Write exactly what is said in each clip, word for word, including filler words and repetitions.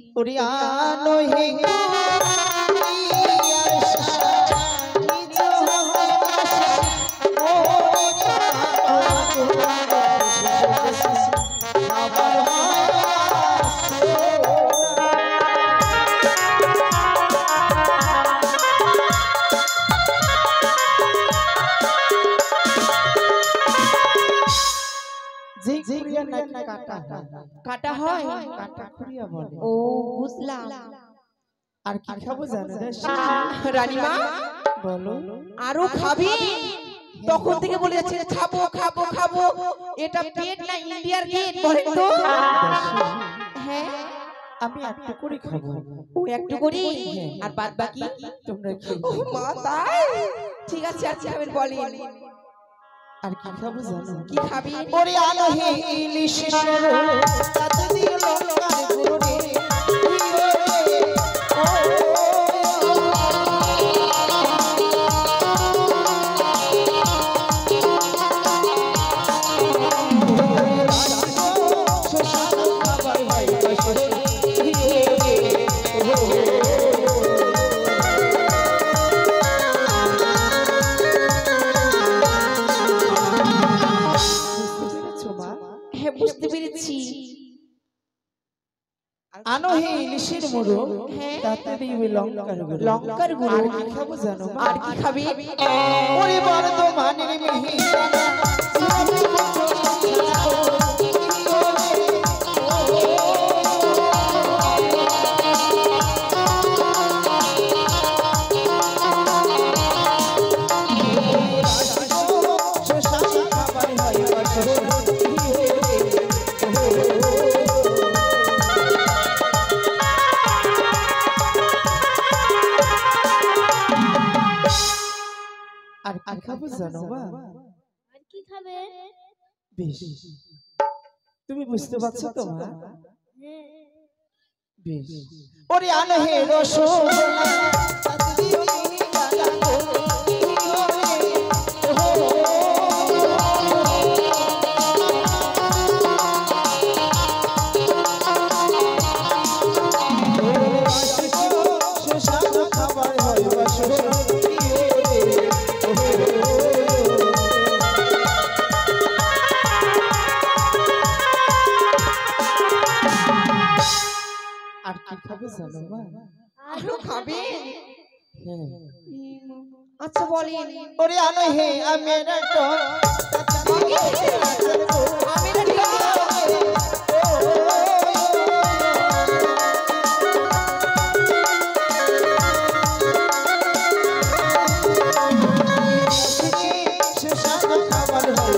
उरियानो ही কাটা হয় কাটা খুরিয়া বলে ও বুঝলাম আর কি খাবো জানো রানীমা বলো আরো খাবি তখন থেকে বলে যাচ্ছে খাবো খাবো খাবো এটা পেট না ইন্ডিয়ার গেট বলেন তো হ্যাঁ আমি একটু করে খাবো ও একটু করি আর বাদ বাকি তোমরা খেয়ে ও মা তাই ঠিক আছে আচ্ছা আমি বলি আর কি খাবো জানো কি খাবি ওরে আলো হে ইলিশ তাত দিয়ে লঙ্কার গুঁড়ো রে বুঝতে পেরেছি আনো হে ইলিশের মুড়ো তাতে দিবি লঙ্কার গুঁড়ো লঙ্কার গুঁড়ো আর কি খাবো জানো আর কি খাবি ওরে বর্ধমানের মিহিদানা আর কি খাবো জানো বা আর কি খাবে বেশ তুমি বুঝতে পারছো তো মা বেশ ওরে আনো হে রসগোল্লা তাতে দিবি কালা খাবার হয় আর কি খাবে জানো মা আরো খাবে হ্যাঁ আচ্ছা বলেন ওরে আলো হে আমেরা তো আমেরা তো খাবার হয়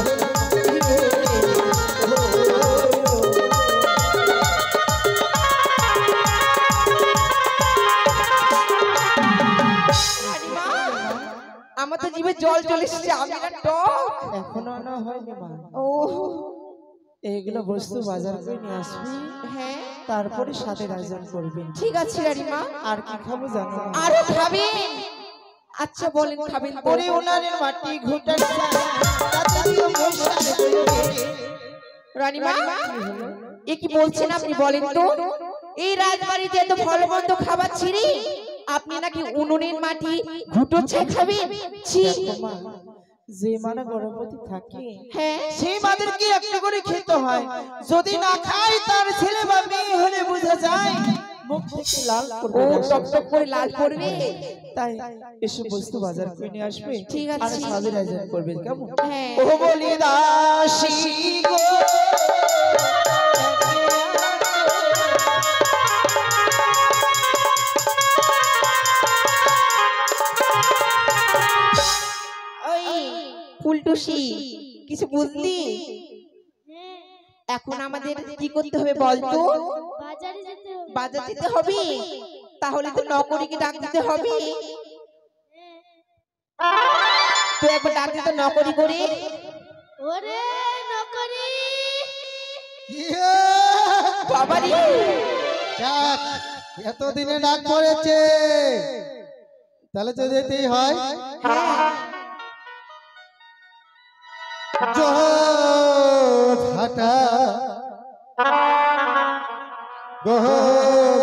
আমার তো জিভে জল চলে এসেছে আমিরা টক এখনো আনা হয়নি মা ও এইগুলো বস্তু বাজার করে নিয়ে আসবি হ্যাঁ তারপরে সাথে আয়োজন করবি ঠিক আছে রানীমা আর কি খাবো জানো আরো খাবে আচ্ছা বলেন খাবেন ওরে ওনারের মাটি ঘুটার তাতে দিও মশার রানীমা এ কি বলছেন আপনি বলেন তো এই রাজবাড়িতে এত ফলবন্ত খাবার ছিড়ি আপনি নাকি উনুনের মাটি ঘুটো ছাই খাবেন ছি যে মানে গর্ভবতী থাকে হ্যাঁ সেই মাদেরকে একটু করে খেতে হয় যদি না খায় তার ছেলে বা মেয়ে হলে বোঝা যায় মুখ থেকে লাল করবে ও টকটক করে লাল করবে তাই এসব বস্তু বাজার করে নিয়ে আসবে ঠিক আছে আর সাজের আয়োজন করবে কেমন হ্যাঁ ও বলি দাসী গো ফুলটুসি কিছু বুঝলি এখন আমাদের কি করতে হবে বলতো বাজারে যেতে হবে বাজার যেতে হবে তাহলে তো নকরিকে ডাক দিতে হবে তো একবার ডাক দিতে নকরি করে ওরে নকরি বাবারি যাক এতদিনে ডাক পড়েছে তাহলে তো যেতেই হয় জোর হাটা গো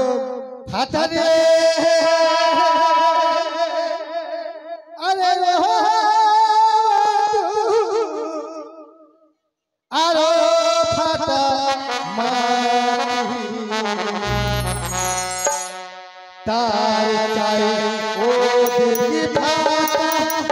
ফাটা রে আরে ও আরো ফাটা মাটি তার চাই ও দেখি ফাটা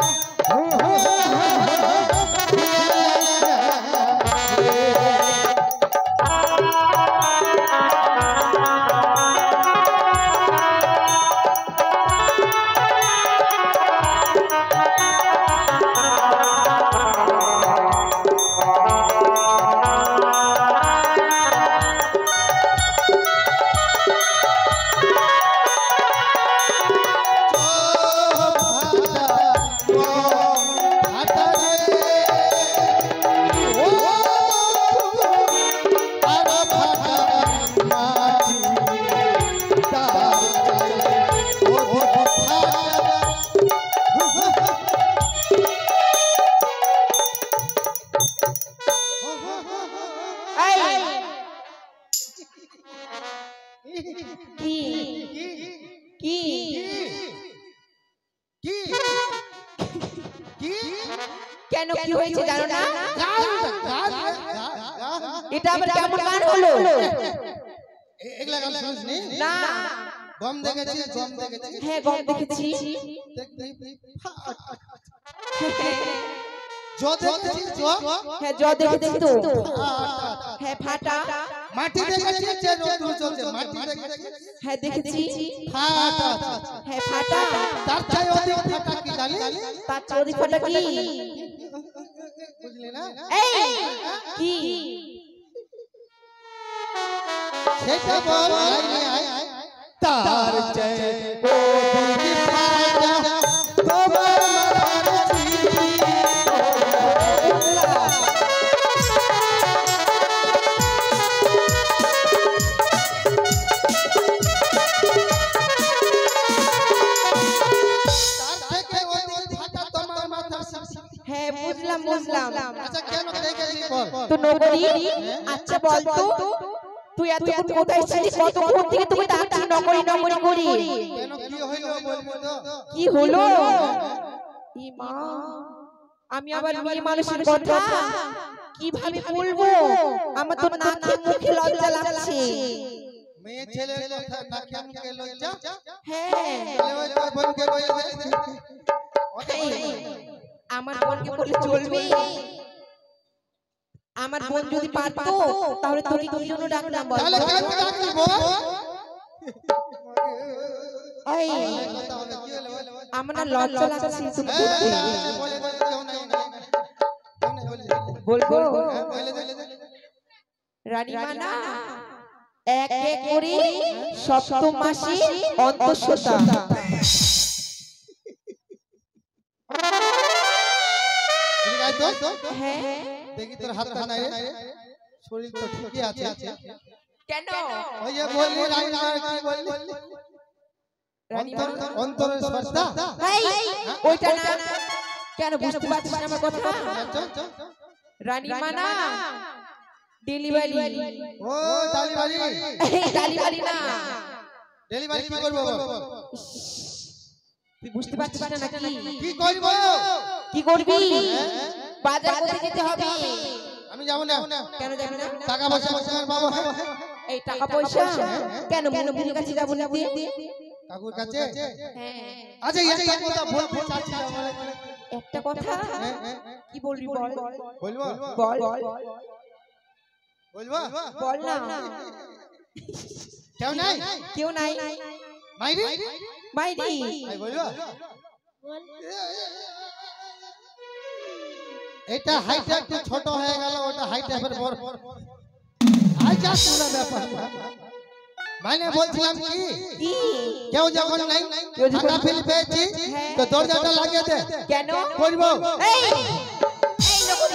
কেন কি হয়েছে জানো না? এটা আবার কেমন গান হলো? এগুলা গান শুনিসনি? না। গম দেখেছি, গম দেখেছি। হ্যাঁ গম দেখেছি। জ দেখেছি, জ? হ্যাঁ জ দেখেছি তো। হ্যাঁ ফাটা। মাটি দেখেছি, যে রোদ্র চলছে, মাটি দেখেছি। হ্যাঁ দেখেছি। ফাটা। হ্যাঁ ফাটা। তার চাই অধিক ফাটা কি জানি? তার চাই অধিক ফাটা কি? বুঝলি না? এই কি? সেটা বল আই আই তার চাই অধিক ফাটা তোমার মাথার চিঠি হ্যাঁ বুঝলাম বুঝলাম। আচ্ছা কেন দেখেছি বল? তো নগরী আচ্ছা বল তো তুই এতক্ষণ কোথায় ছিলিস? কতক্ষণ থেকে তোকে ডাকছি নগরী নগরী করি। কেন কি হইলো বলবি তো? কি হলো? ই মা আমি আবার মেয়ে মানুষের কথা কিভাবে বলবো? আমার তো নাকে মুখে লজ্জা লাগছে। মেয়ে ছেলের কথা নাকে মুখে লজ্জা? হ্যাঁ ওই তোর বোনকে বলে দে। আমার বোনকে বলে চলবে? আমার বোন যদি পারতো তাহলে তোকে কি জন্য ডাকলাম বল? তাহলে কেন ডাকলি বল? এই কথা হবে কি হলো বল? আমার না লজ্জা লাগছে শুনতে। বলে দে কেউ নাই কেউ নাই বলে দে। বলবো বলে দে রানীমা না এক এক করে সপ্তম মাসে অন্তঃসত্ত্বা। ঠিক আছে তো? হ্যাঁ দেখি তোর হাতটা নাই রে। শরীর তো ঠিকই আছে। কেন? ওই যে বললি রানীমা কি বললি? অন্তর অন্তরের সত্তা? এই ওইটা না। কেন বুঝতে পারছিস না আমার কথা? রানীমা না ডেলিভারি। ও ডেলিভারি। ডেলিভারি না। ডেলিভারি কি করব বল? তুই বুঝতে পারছিস না নাকি? কি করব? কি করবি? বাজার করতে যেতে হবে। আমি যাব না। কেন যাবি না? টাকা পয়সা আমার বাবা। এই টাকা পয়সা কেন মন্দিরের কাছে যাব না তুই? কাকুর কাছে? হ্যাঁ আচ্ছা একটা কথা বলতে চাচ্ছি আমার। একটা কথা কি বলবি বল? বলবো? বল বলবো? বল না। কেউ নাই? কেউ নাই। মাইরি? মাইরি আই বলবো? বল এটা হাইটটা একটু ছোট হয়ে গেল, ওটা হাইটটা এবার বড়। আই যা শুনা ব্যাপার। মানে বলছিলাম কি কি কেউ যখন নাই টাকা ফিল পেয়েছি তো দরজাটা লাগিয়ে দে। কেন করব? এই এই নকরি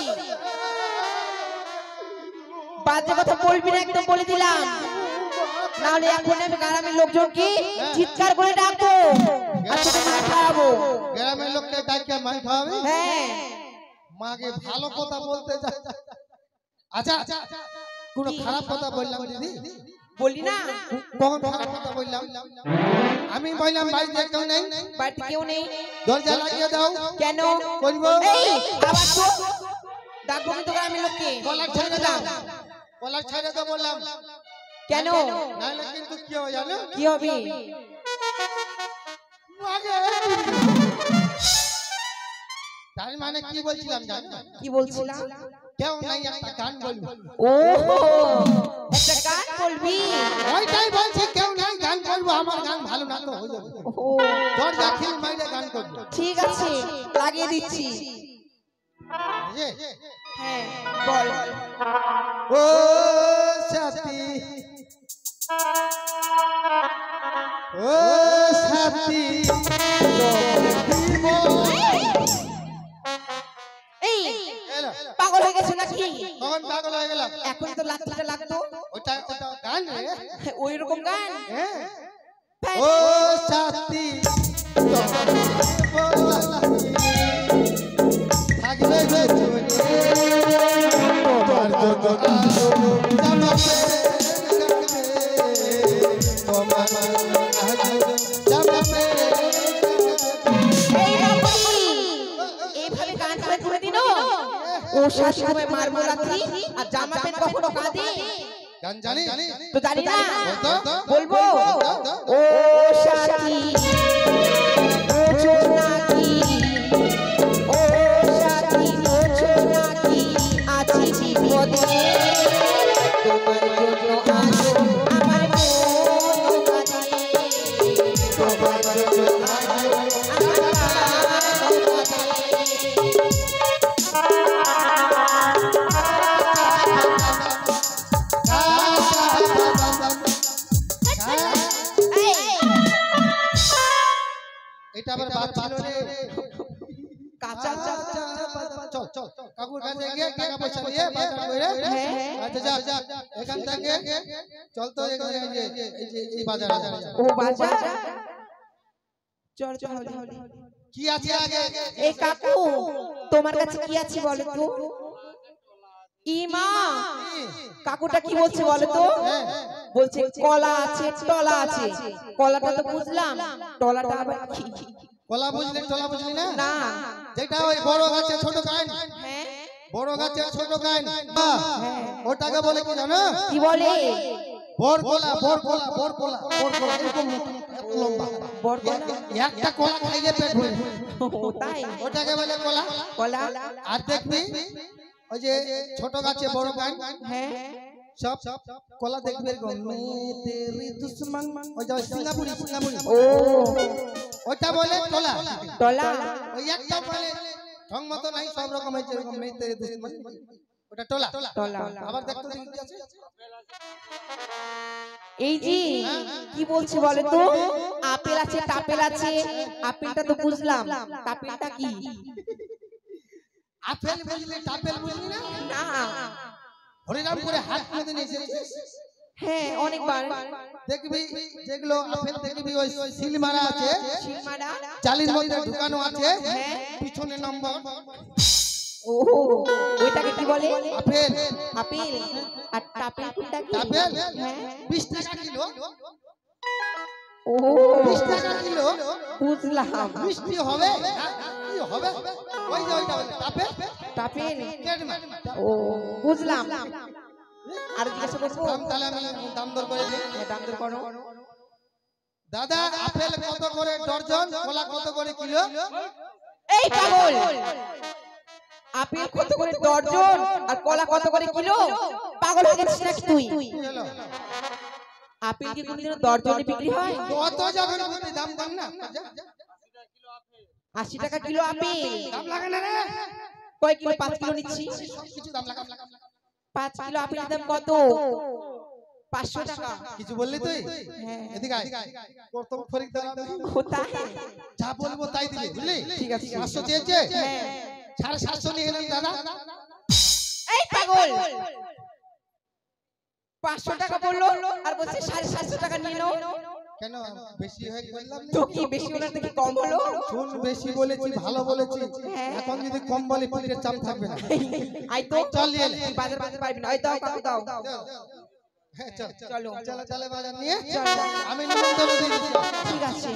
বাজে কথা বলবি না একদম বলে দিলাম, না হলে এখন আমি গ্রামের লোকজনকে চিৎকার করে ডাকবো আর তোকে মার খাওয়াবো। গ্রামের লোককে ডাকিয়ে মার খাওয়াবে? হ্যাঁ মাকে ভালো কথা বলতে যা। আচ্ছা কোনো খারাপ কথা বললাম দিদি? বলি না কখন খারাপ কথা বললাম? আমি বললাম বাড়িতে কেউ নেই, বাড়িতে কেউ নেই, দরজা লাগিয়ে দাও। কেন বলবো এই আবার তো ডাকবো কিন্তু আমি লোককে কলার ছেড়ে দাও, কলার ছেড়ে দাও বললাম। কেন নাহলে কিন্তু কি হবে জানো? কি হবে? তার মানে কি বলছিলাম জানো? কি বলছিলাম? কেউ নাই, একটা গান বলবো। ও একটা গান বলবি? ওইটাই বলছি, কেউ নাই গান বলবো। আমার গান ভালো না তো হয়ে যাবে। ও দরজা খিল মাইরে গান করবো। ঠিক আছে লাগিয়ে দিচ্ছি। বুঝলে? হ্যাঁ বল। ও সাথী, ও সাথী, এই এলো। পাগল হয়ে গেছে নাকি? কখন পাগল হয়ে গেলাম? এখন তো লাত্তিটা লাগতো। ওটা ওটা গান রে। ওই রকম গান? হ্যাঁ। ও সাথী, থাকবে যে তোমার জন্য আলো জামাতে তোমার আলো জামাতে। এই রকমই এইভাবে গান করে করে দিন। ও শাশি তোমায় মারবো লাথি আর জামা প্যান্ট কখনো কাঁদে? গান জানি তো জানি না, বলবো। বলবো। ও সাথী বোঝো নাকি, ও সাথী বোঝো নাকি আছি বিপদে, তোমার জন্য আজ আমার মন কাঁদে, তোমার জন্য আজ আমার প্রাণ কাঁদে। এটা আবার বাদ ছিল রে। কাঁচা চল চল কাকুর কাছে গিয়ে টাকা পয়সা নিয়ে বাজার করে। আচ্ছা যা যা এখান থেকে চল তো এখানে এই যে এই যে এই বাজার। ও বাজার চল চল। কি আছে আগে? এই কাকু তোমার কাছে কি আছে বলো তো? ইমা কাকুটা কি বলছে বলো তো? বলছে কলা আছে টলা আছে। কলাটা তো বুঝলাম, টলাটা আবার কি? কলা বুঝলি টলা বুঝলি না? না যেটা ওই বড় গাছে ছোট কান, হ্যাঁ বড় গাছে ছোট কান ওটাকে বলে কি জানো? কি বলে? বড় কলা, বড় কলা, বড় কলা, বড় কলা এরকম এত লম্বা। বড় কলা? একটা কলা খাইলে পেট ভরে। ও তাই? ওটাকে বলে কলা। কলা আর দেখবি ওই যে ছোট গাছে বড় কান, হ্যাঁ সব কলা দেখবে এরকম মে তেরি দুশ্মন। ওই যে সিঙ্গাপুরি সিঙ্গাপুরি, ও ওটা বলে টলা। টলা ওই একটা বলে ঢং মতো নাই, সব রকম হয়েছে এরকম মে তেরি দুশ্মন, ওটা টলা। টলা। আবার দেখতো দেখি কি আছে। এই যে কি বলছে বলে তো? আপেল আছে টাপেল আছে। আপেলটা তো বুঝলাম, টাপেলটা কি? আপেল বুঝলি টাপেল বুঝলি না? না হরিরামপুরে হাট কোনদিন এসেছিস? হ্যাঁ অনেকবার। দেখবি যেগুলো আপেল দেখবি ওই সিল মারা আছে, শিলমারা চালির মধ্যে ঢুকানো আছে, হ্যাঁ পিছনে নম্বর। ও ওইটাকে কি বলে? আপেল। আপেল। আর টাপেল কোনটা কি? টাপেল হ্যাঁ বিশ টাকা কিলো। ও বিশ টাকা কিলো বুঝলাম। মিষ্টি হবে কি হবে? ওই যে ওইটা বলে টাপেল। টাপেল কেটমা। ও বুঝলাম। আর জিজ্ঞাসা করবো? দাম তাহলে আমি দাম দর করে দিই। হ্যাঁ, দাম দর করো। দাদা আপেল কত করে ডর্জন, কলা কত করে কিলো? এই পাগল, আপেল কত করে ডর্জন আর কলা কত করে কিলো? পাগল হয়ে গেছিস নাকি তুই? চলো আপেল কি কোনদিনও দর্জনে বিক্রি হয়? কত যখন বলি দাম দাম না আশি টাকা কিলো আপেল। দাম লাগে না রে। কয় কিলো? পাঁচ কিলো নিচ্ছি। কিছু দাম লাগা। পাঁচ কিলো আপেলের দাম কত? পাঁচশো টাকা। কিছু বললি তুই? হ্যাঁ এদিকে আয়। প্রথম খরিদ্দার আমি। কোথায়? যা বলবো তাই দিবি বুঝলি? ঠিক আছে। পাঁচশো চেয়েছে, হ্যাঁ। সাড়ে সাতশো নিয়ে এলাম দাদা। এই পাগল, পাঁচশো টাকা বললো আর বলছে সাড়ে সাতশো টাকা নিয়ে নাও। কেন বেশি হয়ে বললাম? তো কি বেশি হলো নাকি কম হলো? শুন, বেশি বলেছি ভালো বলেছি। হ্যাঁ। এখন যদি কম বলে পিঠের চাপ থাকবে না। আই তো চল নিয়ে তুই বাজার বাজার পারবি না। ওই দাও কাকু দাও। হ্যাঁ চল চলো চলো চলে বাজার নিয়ে চলো আমি নিমন্ত্রণ দিয়ে দিচ্ছি ঠিক আছে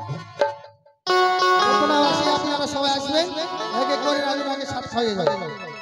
কল্পনাবাসী আপনারা সবাই আসবেন এক এক করে রাজুর আগে সাত খাইয়ে যাবেন